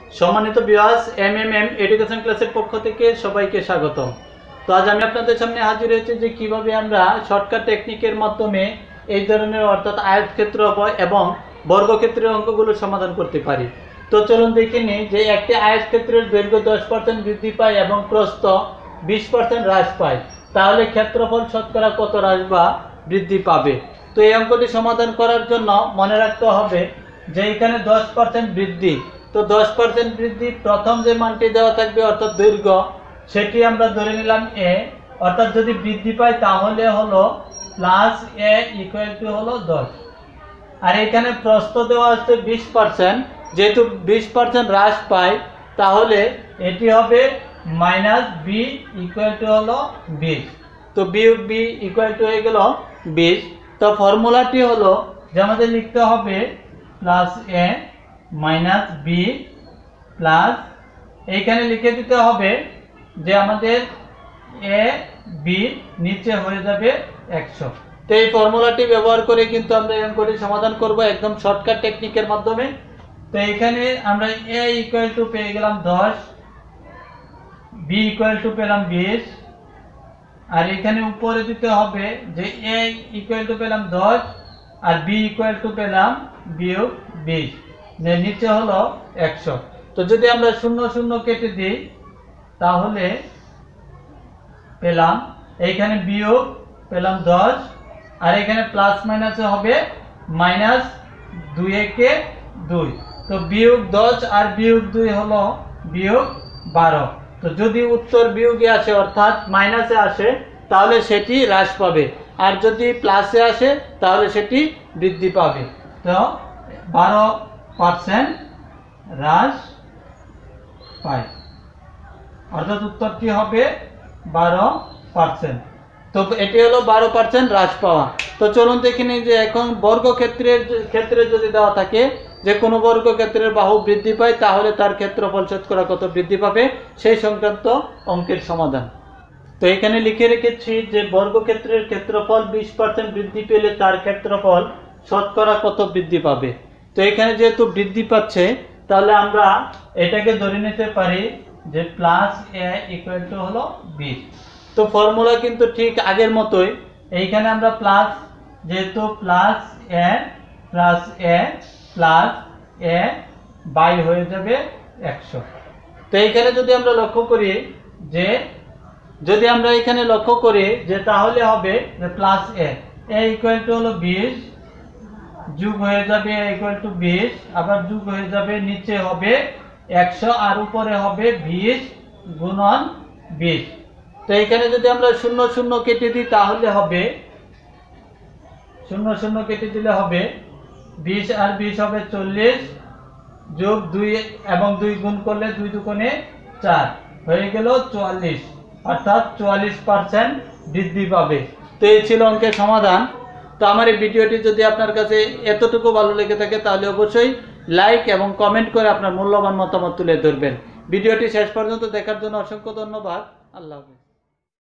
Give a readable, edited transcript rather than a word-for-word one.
সম্মানিত viewers, এমএমএম education ক্লাসের পক্ষ থেকে সবাইকে স্বাগতম। তো আজ আমি আপনাদের সামনে হাজির হয়েছি যে কিভাবে আমরা শর্টকাট টেকনিকের মাধ্যমে এই ধরনের অর্থাৎ আয়তক্ষেত্র এবং বর্গক্ষেত্রের অঙ্কগুলো সমাধান করতে পারি। তো চলুন দেখে নিই যে একটি আয়তক্ষেত্রের দৈর্ঘ্য 10% বৃদ্ধি পায় এবং প্রস্থ 20% হ্রাস পায়, তাহলে ক্ষেত্রফল শতকরা কত হ্রাস বা বৃদ্ধি পাবে। তো এই অঙ্কটি সমাধান করার জন্য মনে রাখতে হবে যে এখানে 10% বৃদ্ধি, তো 10% বৃদ্ধি প্রথম যে মানটি দেওয়া থাকবে অর্থাৎ দৈর্ঘ্য, সেটি আমরা ধরে নিলাম এ, অর্থাৎ যদি বৃদ্ধি পায় তাহলে হলো প্লাস এ ইকুয়াল টু হলো 10। আর এখানে প্রস্থ দেওয়া হচ্ছে 20%, যেহেতু 20% হ্রাস পায় তাহলে এটি হবে মাইনাস বি ইকুয়াল টু হলো 20। তো বিয়োগ বি ইকুয়াল টু হয়ে গেল 20। তো ফর্মুলাটি হলো যে আমাদের লিখতে হবে plus A minus B plus, এইখানে লিখে দিতে হবে যে আমাদের এ বি নিচে হয়ে যাবে 100। তো এই ফর্মুলাটি ব্যবহার করে কিন্তু আমরা এই অঙ্কটি সমাধান করব একদম শর্টকাট টেকনিকের মাধ্যমে। তো এখানে আমরা এ ইকুয়াল টু পেয়ে গেলাম 10, বি ইকুয়াল টু পেলাম 20, আর এখানে উপরে দিতে হবে যে এ ইকুয়াল টু পেলাম 10 আর বি ইকুয়াল টু পেলাম বিয়োগ 20, নিচে হলো 100। তো যদি আমরা 0 0 কেটে দিই তাহলে পেলাম এইখানে বিয়োগ পেলাম 10, আর এখানে প্লাস মাইনাসে হবে মাইনাস 2 একে 2। তো বিয়োগ 10 আর বিয়োগ 2 হলো বিয়োগ 12। তো যদি উত্তর বিয়োগে আসে অর্থাৎ মাইনাসে আসে তাহলে সেটি হ্রাস পাবে, আর যদি প্লাসে আসে তাহলে সেটি বৃদ্ধি পাবে। তো 12% হ্রাস পায়, অর্থাৎ উত্তরটি হবে 12%। তো এটি হলো 12% হ্রাস পাওয়া। তো চলুন দেখে নিই যে এখন বর্গক্ষেত্রের ক্ষেত্রে যদি দেওয়া থাকে যে কোনো বর্গক্ষেত্রের বাহু বৃদ্ধি পায় তাহলে তার ক্ষেত্রফল শতকরা কত বৃদ্ধি পাবে, সেই সংক্রান্ত অঙ্কের সমাধান। তো এখানে লিখে রেখেছি যে বর্গক্ষেত্রের ক্ষেত্রফল 20% বৃদ্ধি পেলে তার ক্ষেত্রফল শতকরা কত বৃদ্ধি পাবে। তো এখানে যেহেতু বৃদ্ধি পাচ্ছে তাহলে আমরা এটাকে ধরে নিতে পারি যে প্লাস এ ইকুয়াল টু হলো 20। তো ফর্মুলা কিন্তু ঠিক আগের মতোই, এইখানে আমরা প্লাস, যেহেতু plus A plus A plus A by হয়ে যাবে 100। তো এইখানে যদি আমরা লক্ষ্য করি যে তাহলে হবে যে প্লাস এ ইকুয়াল টু হলো 20 যোগ হয়ে যাবে এ ইকুয়াল টু 20, আবার যোগ হয়ে যাবে নিচে হবে 100 আর উপরে হবে 20 গুণন 20। তো এখানে যদি আমরা 0 0 কেটে দিই তাহলে হবে 0 0 কেটে দিলে হবে 20 আর 20 হবে 40 যোগ 2 এবং 2 গুণ করলে 2 দুগুণে 4 হয়ে গেল 44, অর্থাৎ 44% বৃদ্ধি পাবে। তো এই ছিল অঙ্কের সমাধান। তো আমার এই ভিডিওটি যদি আপনার কাছে এতটুকু ভালো লেগে থাকে তাহলে অবশ্যই লাইক এবং কমেন্ট করে আপনার মূল্যবান মতামত তুলে ধরবেন। ভিডিওটি শেষ পর্যন্ত দেখার জন্য অসংখ্য ধন্যবাদ। আল্লাহ হাফেজ।